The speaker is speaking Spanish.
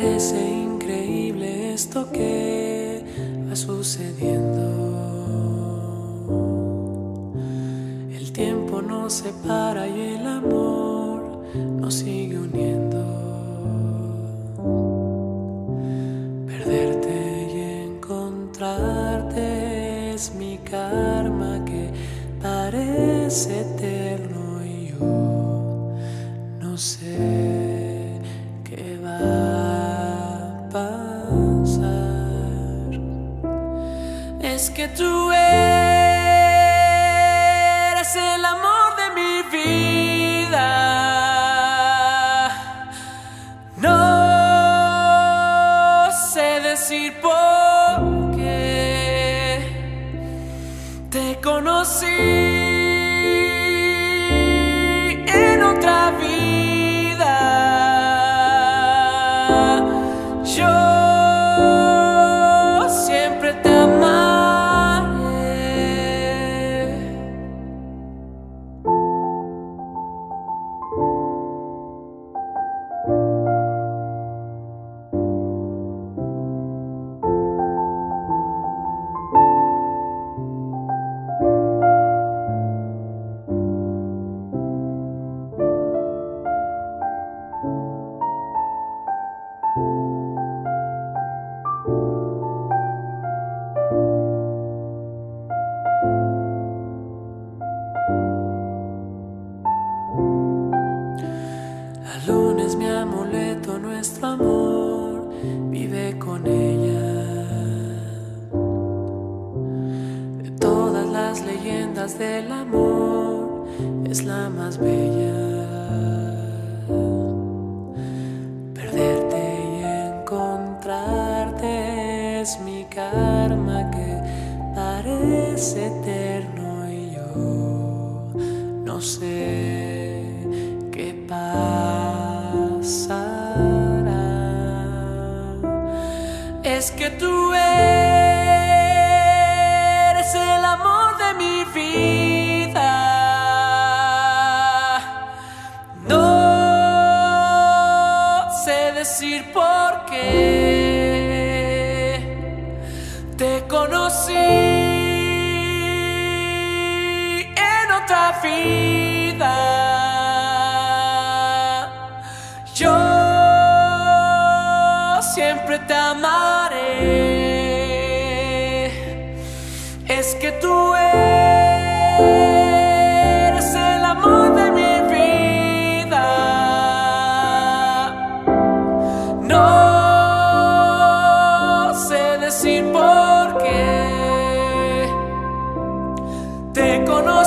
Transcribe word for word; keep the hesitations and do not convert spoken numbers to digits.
Parece increíble esto que va sucediendo. El tiempo nos separa y el amor nos sigue uniendo. Perderte y encontrarte es mi karma que parece eterno y yo no sé qué va a pasar. Es que tú eres el amor de mi vida. No sé decir por qué te conocí en otra vida. Yo siempre te amaré. La luna es mi amuleto, nuestro amor vive con ella. De todas las leyendas del amor es la más bella. Perderte y encontrarte es mi karma que parece eterno y yo no sé qué pasará. Es que tú eres el amor de mi vida. No sé decir por qué te conocí en otra vida. Yo siempre te amaré. Es que tú eres el amor de mi vida. No sé decir por qué te conozco